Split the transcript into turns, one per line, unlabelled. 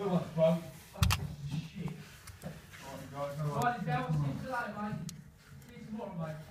Who wants, bro? Fucking shit. Right, guys. Right, it's down. See you later, mate. See you tomorrow, mate.